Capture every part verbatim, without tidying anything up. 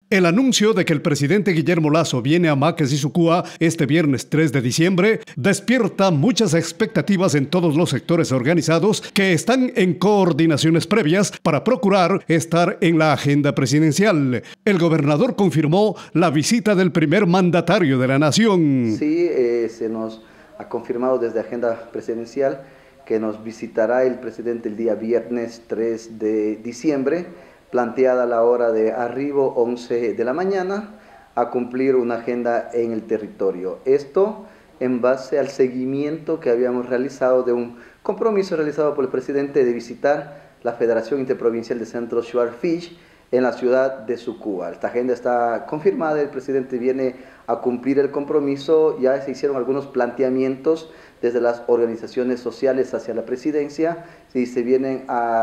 El anuncio de que el presidente Guillermo Lasso viene a Macas y Sucúa este viernes tres de diciembre despierta muchas expectativas en todos los sectores organizados que están en coordinaciones previas para procurar estar en la agenda presidencial. El gobernador confirmó la visita del primer mandatario de la nación. Sí, eh, se nos ha confirmado desde agenda presidencial que nos visitará el presidente el día viernes tres de diciembre, planteada la hora de arribo once de la mañana, a cumplir una agenda en el territorio. Esto en base al seguimiento que habíamos realizado de un compromiso realizado por el presidente de visitar la Federación Interprovincial de Centros Swordfish en la ciudad de Sucúa. Esta agenda está confirmada, el presidente viene a cumplir el compromiso, ya se hicieron algunos planteamientos desde las organizaciones sociales hacia la presidencia, y se vienen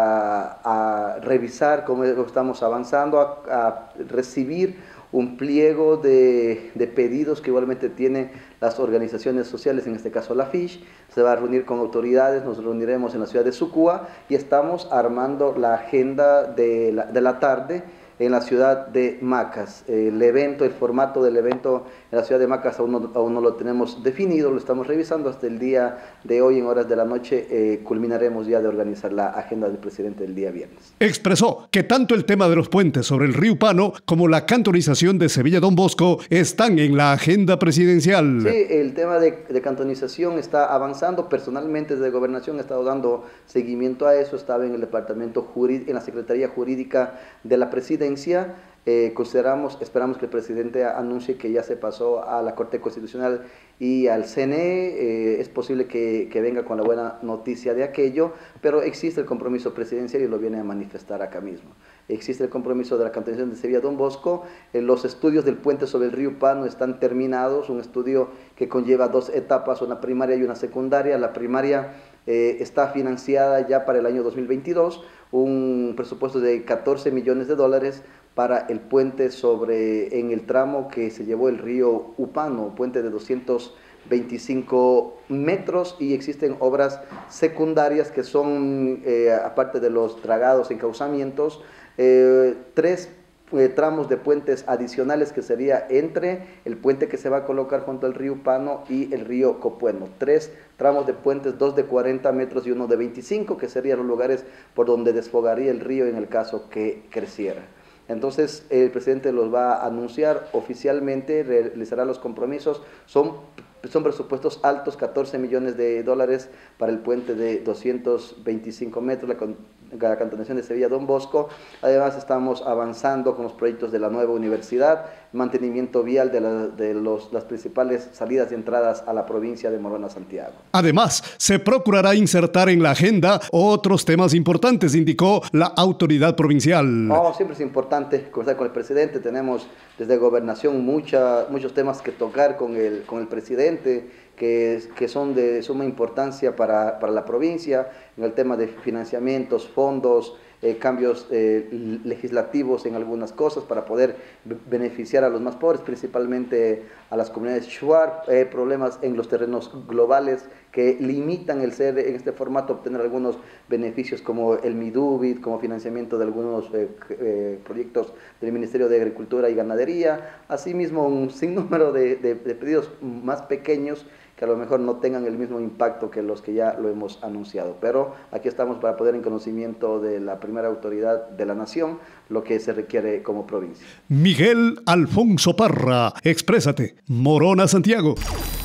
a, a revisar cómo estamos avanzando, a, a recibir un pliego de, de pedidos que igualmente tienen las organizaciones sociales, en este caso la FISH. Se va a reunir con autoridades, nos reuniremos en la ciudad de Sucúa y estamos armando la agenda de la, de la tarde en la ciudad de Macas. El evento, el formato del evento en la ciudad de Macas aún no, aún no lo tenemos definido, lo estamos revisando hasta el día de hoy en horas de la noche. Eh, culminaremos ya de organizar la agenda del presidente del día viernes. Expresó que tanto el tema de los puentes sobre el río Pano como la cantonización de Sevilla Don Bosco están en la agenda presidencial. Sí, el tema de, de cantonización está avanzando. Personalmente desde Gobernación he estado dando seguimiento a eso, estaba en el departamento jurídico, en la Secretaría Jurídica de la Presidencia. Eh, consideramos, esperamos que el presidente anuncie que ya se pasó a la Corte Constitucional y al C N E, eh, es posible que, que venga con la buena noticia de aquello, pero existe el compromiso presidencial y lo viene a manifestar acá mismo. Existe el compromiso de la cantonización de Sevilla Don Bosco, eh, los estudios del puente sobre el río Pano están terminados, un estudio que conlleva dos etapas, una primaria y una secundaria. La primaria eh, está financiada ya para el año dos mil veintidós, un presupuesto de catorce millones de dólares para el puente sobre, en el tramo que se llevó el río Upano, puente de doscientos veinticinco metros, y existen obras secundarias que son, eh, aparte de los dragados, encauzamientos, eh, tres eh, tramos de puentes adicionales que sería entre el puente que se va a colocar junto al río Pano y el río Copueno. Tres tramos de puentes, dos de cuarenta metros y uno de veinticinco, que serían los lugares por donde desfogaría el río en el caso que creciera. Entonces el presidente los va a anunciar oficialmente, realizará los compromisos. Son, son presupuestos altos, catorce millones de dólares para el puente de doscientos veinticinco metros, la, la cantonización de Sevilla Don Bosco. Además estamos avanzando con los proyectos de la nueva universidad, mantenimiento vial de, la, de los, las principales salidas y entradas a la provincia de Morona, Santiago. Además, se procurará insertar en la agenda otros temas importantes, indicó la autoridad provincial. No, siempre es importante conversar con el presidente. Tenemos desde Gobernación mucha, muchos temas que tocar con el, con el presidente, que, que son de suma importancia para, para la provincia, en el tema de financiamientos, fondos, eh, cambios eh, legislativos en algunas cosas para poder beneficiar a los más pobres, principalmente a las comunidades shuar, eh, problemas en los terrenos globales que limitan el ser en este formato, obtener algunos beneficios como el Midubit, como financiamiento de algunos eh, eh, proyectos del Ministerio de Agricultura y Ganadería, asimismo un sinnúmero de, de, de pedidos más pequeños que a lo mejor no tengan el mismo impacto que los que ya lo hemos anunciado. Pero aquí estamos para poner en conocimiento de la primera autoridad de la nación lo que se requiere como provincia. Miguel Alfonso Parra, exprésate, Morona, Santiago.